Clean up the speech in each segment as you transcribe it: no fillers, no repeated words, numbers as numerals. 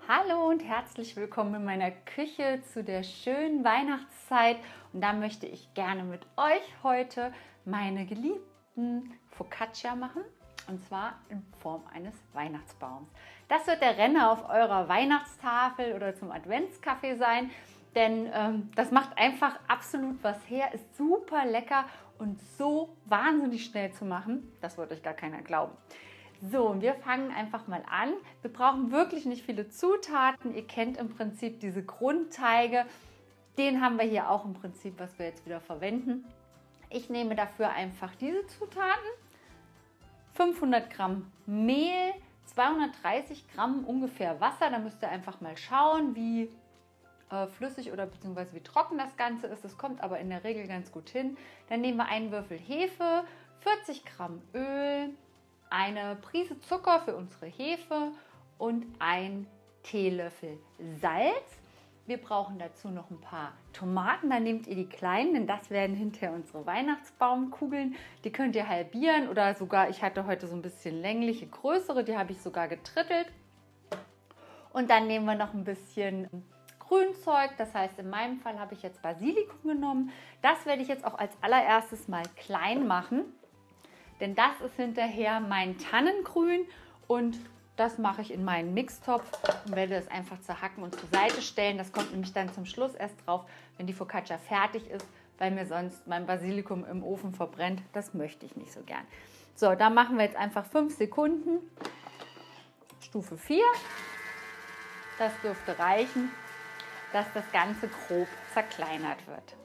Hallo und herzlich willkommen in meiner Küche zu der schönen Weihnachtszeit. Und da möchte ich gerne mit euch heute meine geliebten Focaccia machen. Und zwar in Form eines Weihnachtsbaums. Das wird der Renner auf eurer Weihnachtstafel oder zum Adventskaffee sein. Denn das macht einfach absolut was her, ist super lecker und so wahnsinnig schnell zu machen. Das wird euch gar keiner glauben. So, und wir fangen einfach mal an. Wir brauchen wirklich nicht viele Zutaten. Ihr kennt im Prinzip diese Grundteige. Den haben wir hier auch im Prinzip, was wir jetzt wieder verwenden. Ich nehme dafür einfach diese Zutaten. 500 Gramm Mehl, 230 Gramm ungefähr Wasser. Da müsst ihr einfach mal schauen, wie flüssig oder beziehungsweise wie trocken das Ganze ist. Das kommt aber in der Regel ganz gut hin. Dann nehmen wir einen Würfel Hefe, 40 Gramm Öl, eine Prise Zucker für unsere Hefe und ein Teelöffel Salz. Wir brauchen dazu noch ein paar Tomaten. Dann nehmt ihr die kleinen, denn das werden hinterher unsere Weihnachtsbaumkugeln. Die könnt ihr halbieren oder sogar, ich hatte heute so ein bisschen längliche, größere, die habe ich sogar getrittelt. Und dann nehmen wir noch ein bisschen Grünzeug, das heißt in meinem Fall habe ich jetzt Basilikum genommen. Das werde ich jetzt auch als allererstes mal klein machen. Denn das ist hinterher mein Tannengrün und das mache ich in meinen Mixtopf und werde es einfach zerhacken und zur Seite stellen. Das kommt nämlich dann zum Schluss erst drauf, wenn die Focaccia fertig ist, weil mir sonst mein Basilikum im Ofen verbrennt. Das möchte ich nicht so gern. So, da machen wir jetzt einfach 5 Sekunden. Stufe 4. Das dürfte reichen, dass das Ganze grob zerkleinert wird.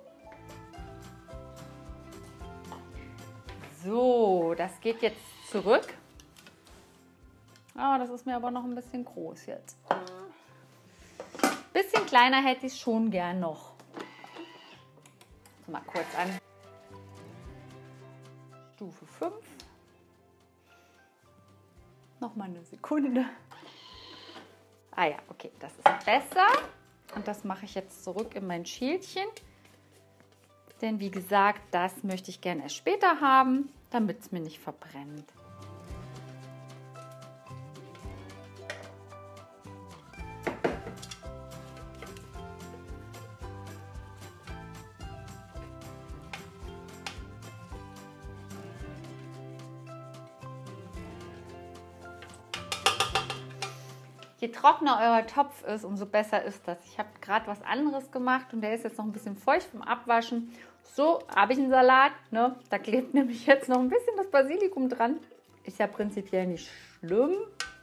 So, das geht jetzt zurück. Oh, das ist mir aber noch ein bisschen groß jetzt. Bisschen kleiner hätte ich es schon gern noch. Mal kurz an. Stufe 5. Nochmal eine Sekunde. Ah ja, okay, das ist besser. Und das mache ich jetzt zurück in mein Schälchen. Denn wie gesagt, das möchte ich gerne erst später haben, damit es mir nicht verbrennt. Je trockener euer Topf ist, umso besser ist das. Ich habe gerade was anderes gemacht und der ist jetzt noch ein bisschen feucht vom Abwaschen. So, habe ich einen Salat. Ne? Da klebt nämlich jetzt noch ein bisschen das Basilikum dran. Ist ja prinzipiell nicht schlimm.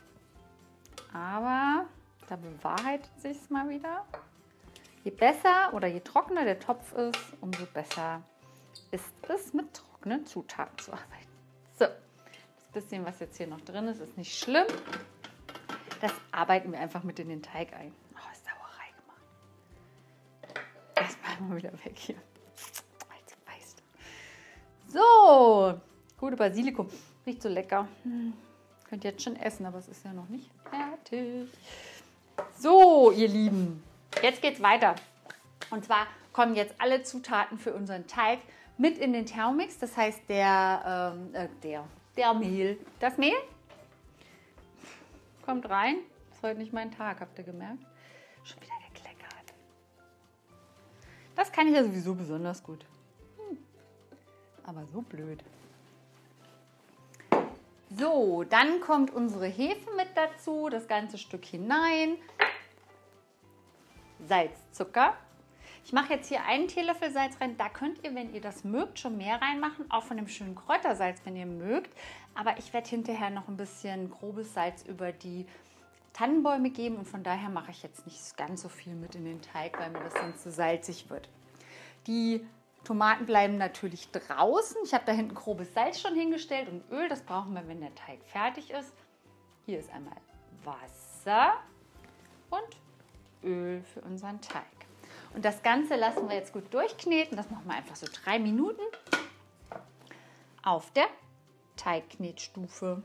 Aber da bewahrheitet sich es mal wieder. Je besser oder je trockener der Topf ist, umso besser ist es, mit trockenen Zutaten zu arbeiten. So, das bisschen, was jetzt hier noch drin ist, ist nicht schlimm. Das arbeiten wir einfach mit in den Teig ein. Oh, ist Sauerei gemacht. Das machen wir wieder weg hier. So, gute Basilikum. Riecht so lecker. Könnt ihr jetzt schon essen, aber es ist ja noch nicht fertig. So, ihr Lieben, jetzt geht's weiter. Und zwar kommen jetzt alle Zutaten für unseren Teig mit in den Thermomix. Das heißt, der Mehl. Das Mehl kommt rein. Ist heute nicht mein Tag, habt ihr gemerkt? Schon wieder gekleckert. Das kann ich ja sowieso besonders gut. Aber so blöd. So, dann kommt unsere Hefe mit dazu. Das ganze Stück hinein. Salz, Zucker. Ich mache jetzt hier einen Teelöffel Salz rein. Da könnt ihr, wenn ihr das mögt, schon mehr reinmachen. Auch von dem schönen Kräutersalz, wenn ihr mögt. Aber ich werde hinterher noch ein bisschen grobes Salz über die Tannenbäume geben. Und von daher mache ich jetzt nicht ganz so viel mit in den Teig, weil mir das sonst zu salzig wird. Die Tomaten bleiben natürlich draußen. Ich habe da hinten grobes Salz schon hingestellt und Öl. Das brauchen wir, wenn der Teig fertig ist. Hier ist einmal Wasser und Öl für unseren Teig. Und das Ganze lassen wir jetzt gut durchkneten. Das machen wir einfach so 3 Minuten auf der Teigknetstufe.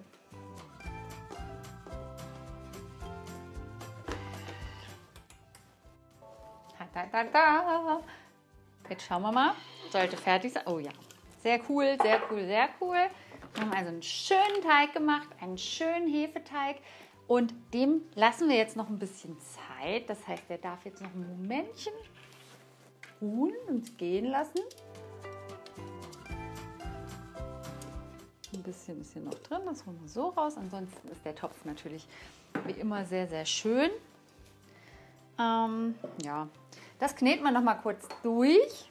Da, da, da. Jetzt schauen wir mal. Sollte fertig sein. Oh ja, sehr cool, sehr cool, sehr cool. Wir haben also einen schönen Teig gemacht, einen schönen Hefeteig. Und dem lassen wir jetzt noch ein bisschen Zeit. Das heißt, der darf jetzt noch ein Momentchen ruhen und gehen lassen. Ein bisschen ist hier noch drin, das holen wir so raus. Ansonsten ist der Topf natürlich wie immer sehr, sehr schön. Ja, das kneten wir noch mal kurz durch.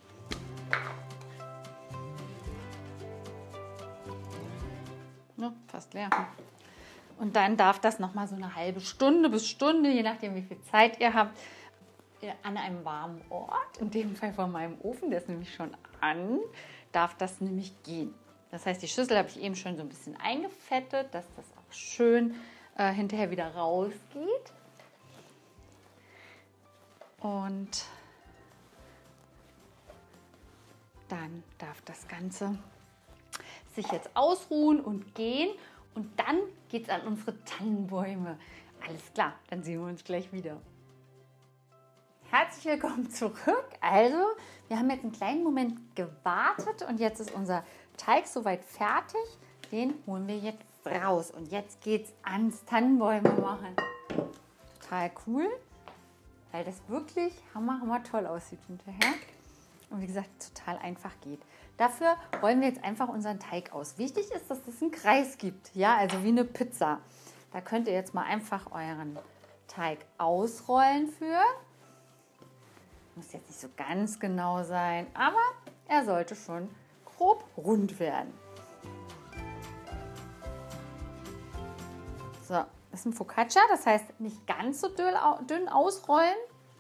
Ne, fast leer. Und dann darf das noch mal so eine halbe Stunde bis Stunde, je nachdem wie viel Zeit ihr habt, an einem warmen Ort, in dem Fall von meinem Ofen, der ist nämlich schon an, darf das nämlich gehen. Das heißt, die Schüssel habe ich eben schon so ein bisschen eingefettet, dass das auch schön hinterher wieder rausgeht. Und dann darf das Ganze sich jetzt ausruhen und gehen. Und dann geht es an unsere Tannenbäume. Alles klar, dann sehen wir uns gleich wieder. Herzlich willkommen zurück. Also, wir haben jetzt einen kleinen Moment gewartet und jetzt ist unser Teig soweit fertig. Den holen wir jetzt raus. Und jetzt geht es ans Tannenbäume machen. Total cool, weil das wirklich hammer toll aussieht hinterher. Und wie gesagt, total einfach geht. Dafür rollen wir jetzt einfach unseren Teig aus. Wichtig ist, dass es einen Kreis gibt. Ja, also wie eine Pizza. Da könnt ihr jetzt mal einfach euren Teig ausrollen für. Muss jetzt nicht so ganz genau sein, aber er sollte schon grob rund werden. So, das ist ein Focaccia, das heißt nicht ganz so dünn ausrollen.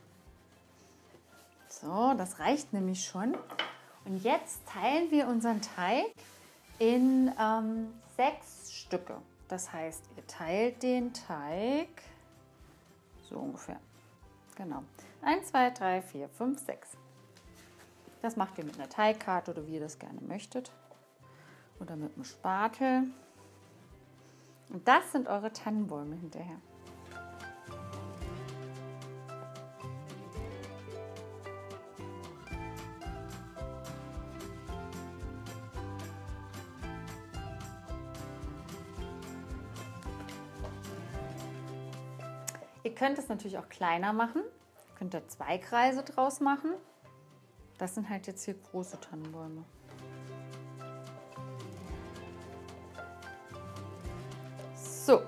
So, das reicht nämlich schon. Und jetzt teilen wir unseren Teig in 6 Stücke. Das heißt, ihr teilt den Teig so ungefähr. Genau. 1, 2, 3, 4, 5, 6. Das macht ihr mit einer Teigkarte oder wie ihr das gerne möchtet. Oder mit einem Spatel. Und das sind eure Tannenbäume hinterher. Ihr könnt es natürlich auch kleiner machen. Ihr könnt da 2 Kreise draus machen. Das sind halt jetzt hier große Tannenbäume. So.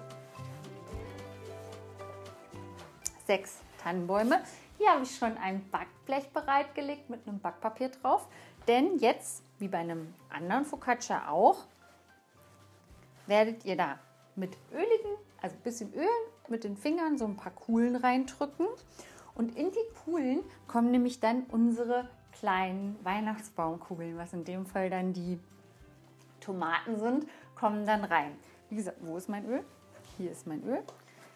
6 Tannenbäume. Hier habe ich schon ein Backblech bereitgelegt mit einem Backpapier drauf. Denn jetzt, wie bei einem anderen Focaccia auch, werdet ihr da mit also ein bisschen Öl mit den Fingern so ein paar Kugeln reindrücken. Und in die Kugeln kommen nämlich dann unsere kleinen Weihnachtsbaumkugeln, was in dem Fall dann die Tomaten sind, kommen dann rein. Wie gesagt, wo ist mein Öl? Hier ist mein Öl.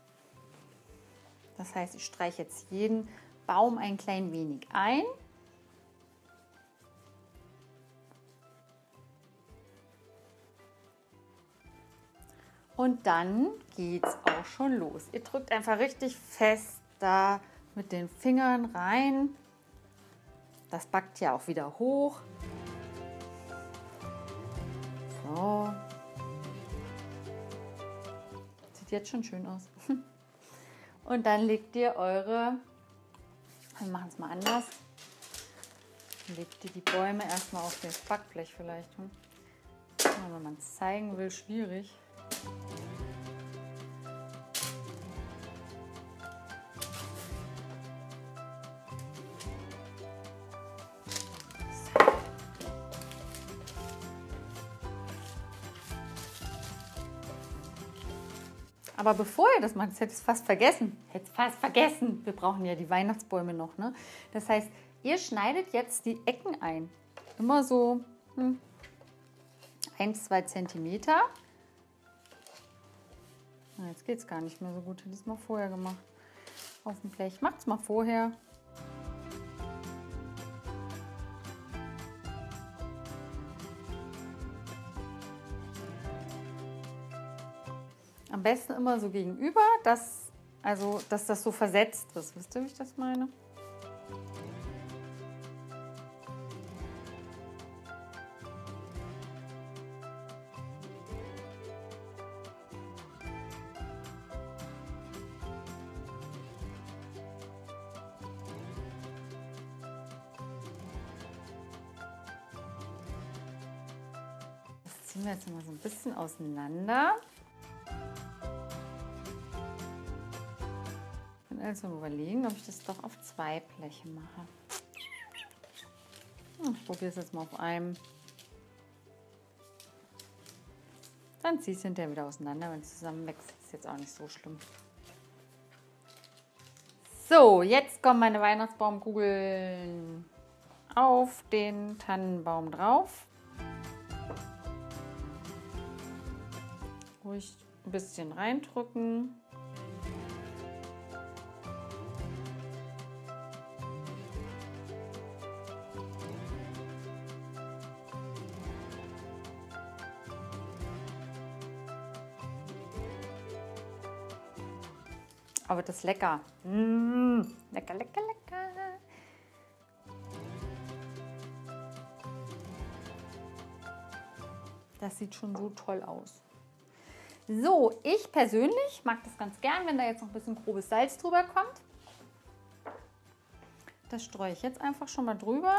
Das heißt, ich streiche jetzt jeden Baum ein klein wenig ein. Und dann geht es auch schon los. Ihr drückt einfach richtig fest da mit den Fingern rein. Das backt ja auch wieder hoch. So. Sieht jetzt schon schön aus. Und dann legt ihr wir machen es mal anders. Legt ihr die Bäume erstmal auf das Backblech vielleicht. Wenn man es zeigen will, schwierig. Aber bevor ihr das macht, das hätte ich fast vergessen. Wir brauchen ja die Weihnachtsbäume noch, ne? Das heißt, ihr schneidet jetzt die Ecken ein. Immer so 1-2 Zentimeter. Jetzt geht es gar nicht mehr so gut. Hätte ich es mal vorher gemacht. Auf dem Blech. Macht es mal vorher. Am besten immer so gegenüber, dass das so versetzt ist. Wisst ihr, wie ich das meine? ziehen wir jetzt mal so ein bisschen auseinander. Ich bin also überlegen, ob ich das doch auf 2 Bleche mache. Ich probiere es jetzt mal auf einem. Dann ziehe ich es hinterher wieder auseinander, wenn es zusammenwächst. Ist jetzt auch nicht so schlimm. So, jetzt kommen meine Weihnachtsbaumkugeln auf den Tannenbaum drauf. Ruhig ein bisschen reindrücken. Aber das ist lecker. Lecker, lecker, lecker. Das sieht schon so toll aus. So, ich persönlich mag das ganz gern, wenn da jetzt noch ein bisschen grobes Salz drüber kommt. Das streue ich jetzt einfach schon mal drüber.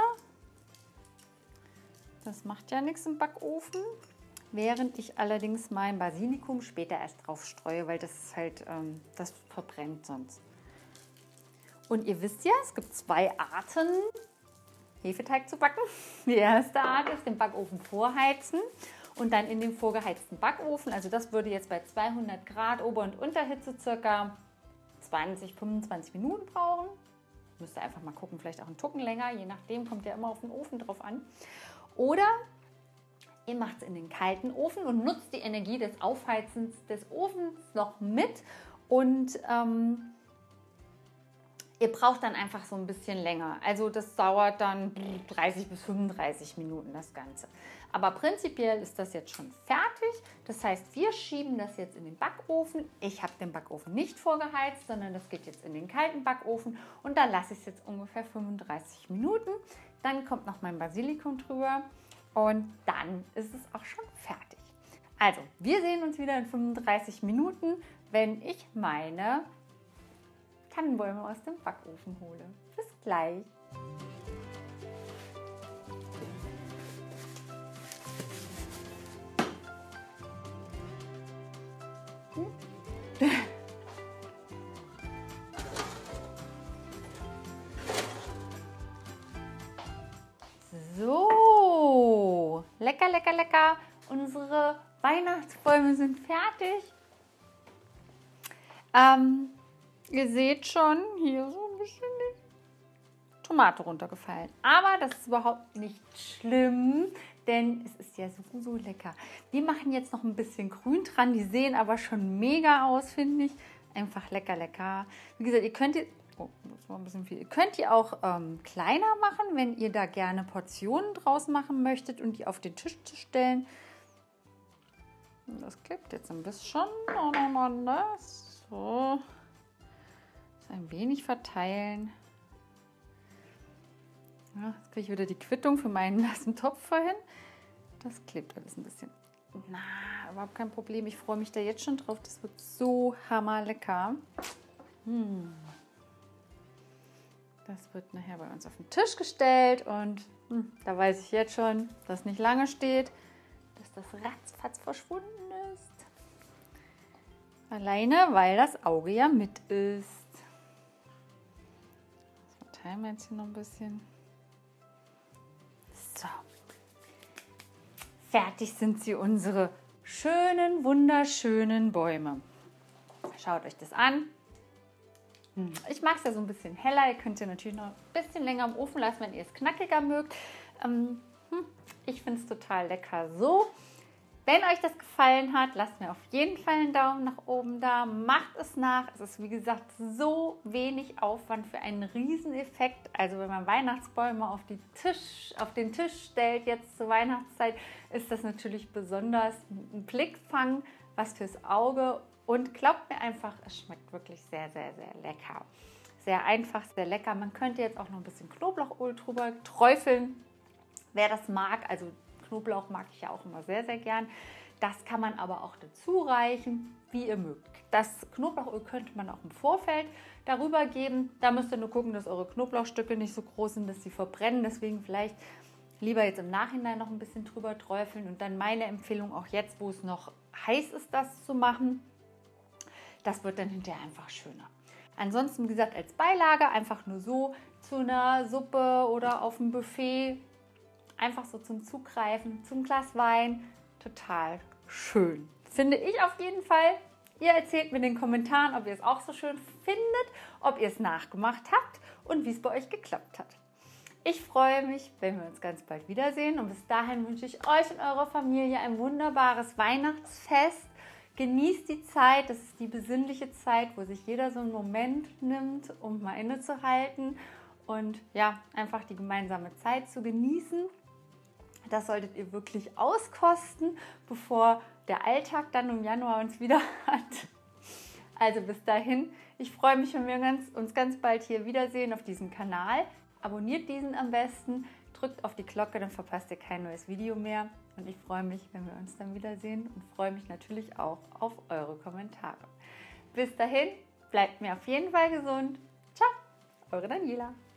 Das macht ja nichts im Backofen. Während ich allerdings mein Basilikum später erst drauf streue, weil das ist halt, das verbrennt sonst. Und ihr wisst ja, es gibt 2 Arten, Hefeteig zu backen. Die erste Art ist den Backofen vorheizen und dann in den vorgeheizten Backofen. Also das würde jetzt bei 200 Grad Ober- und Unterhitze circa 20, 25 Minuten brauchen. Müsst ihr einfach mal gucken, vielleicht auch einen Tucken länger, je nachdem, kommt ja immer auf den Ofen drauf an. Oder ihr macht es in den kalten Ofen und nutzt die Energie des Aufheizens des Ofens noch mit. Und ihr braucht dann einfach so ein bisschen länger. Also das dauert dann 30 bis 35 Minuten das Ganze. Aber prinzipiell ist das jetzt schon fertig. Das heißt, wir schieben das jetzt in den Backofen. Ich habe den Backofen nicht vorgeheizt, sondern das geht jetzt in den kalten Backofen. Und da lasse ich es jetzt ungefähr 35 Minuten. Dann kommt noch mein Basilikum drüber. Und dann ist es auch schon fertig. Also, wir sehen uns wieder in 35 Minuten, wenn ich meine Tannenbäume aus dem Backofen hole. Bis gleich. So, lecker, lecker, lecker. Unsere Weihnachtsbäume sind fertig. Ihr seht schon, hier so ein bisschen die Tomate runtergefallen. Aber das ist überhaupt nicht schlimm, denn es ist ja so lecker. Wir machen jetzt noch ein bisschen Grün dran. Die sehen aber schon mega aus, finde ich. Einfach lecker, lecker. Wie gesagt, ihr könnt... Oh, das war ein bisschen viel. Ihr könnt die auch kleiner machen, wenn ihr da gerne Portionen draus machen möchtet und die auf den Tisch zu stellen. Das klebt jetzt ein bisschen. So. Das ein wenig verteilen. Ja, jetzt kriege ich wieder die Quittung für meinen nassen Topf vorhin. Das klebt alles ein bisschen. Na, überhaupt kein Problem. Ich freue mich da jetzt schon drauf. Das wird so hammerlecker. Das wird nachher bei uns auf den Tisch gestellt und da weiß ich jetzt schon, dass nicht lange steht, dass das ratzfatz verschwunden ist. Alleine, weil das Auge ja mit ist. Das verteilen wir jetzt hier noch ein bisschen. So. Fertig sind sie, unsere schönen, wunderschönen Bäume. Schaut euch das an. Ich mag es ja so ein bisschen heller. Ihr könnt ihr natürlich noch ein bisschen länger im Ofen lassen, wenn ihr es knackiger mögt. Ich finde es total lecker so. Wenn euch das gefallen hat, lasst mir auf jeden Fall einen Daumen nach oben da. Macht es nach. Es ist, wie gesagt, so wenig Aufwand für einen Rieseneffekt. Also wenn man Weihnachtsbäume auf den Tisch stellt, jetzt zur Weihnachtszeit, ist das natürlich besonders ein Blickfang, was fürs Auge. Und glaubt mir einfach, es schmeckt wirklich sehr, sehr, sehr lecker. Sehr einfach, sehr lecker. Man könnte jetzt auch noch ein bisschen Knoblauchöl drüber träufeln, wer das mag. Also Knoblauch mag ich ja auch immer sehr, sehr gern. Das kann man aber auch dazu reichen, wie ihr mögt. Das Knoblauchöl könnte man auch im Vorfeld darüber geben. Da müsst ihr nur gucken, dass eure Knoblauchstücke nicht so groß sind, dass sie verbrennen. Deswegen vielleicht lieber jetzt im Nachhinein noch ein bisschen drüber träufeln und dann meine Empfehlung auch jetzt, wo es noch heiß ist, das zu machen. Das wird dann hinterher einfach schöner. Ansonsten, wie gesagt, als Beilage einfach nur so zu einer Suppe oder auf dem Buffet, einfach so zum Zugreifen, zum Glas Wein, total schön. Finde ich auf jeden Fall. Ihr erzählt mir in den Kommentaren, ob ihr es auch so schön findet, ob ihr es nachgemacht habt und wie es bei euch geklappt hat. Ich freue mich, wenn wir uns ganz bald wiedersehen und bis dahin wünsche ich euch und eurer Familie ein wunderbares Weihnachtsfest. Genießt die Zeit, das ist die besinnliche Zeit, wo sich jeder so einen Moment nimmt, um mal innezuhalten und ja, einfach die gemeinsame Zeit zu genießen. Das solltet ihr wirklich auskosten, bevor der Alltag dann im Januar uns wieder hat. Also bis dahin, ich freue mich, wenn wir uns ganz bald hier wiedersehen auf diesem Kanal. Abonniert diesen am besten, drückt auf die Glocke, dann verpasst ihr kein neues Video mehr. Und ich freue mich, wenn wir uns dann wiedersehen und freue mich natürlich auch auf eure Kommentare. Bis dahin, bleibt mir auf jeden Fall gesund. Ciao, eure Daniela.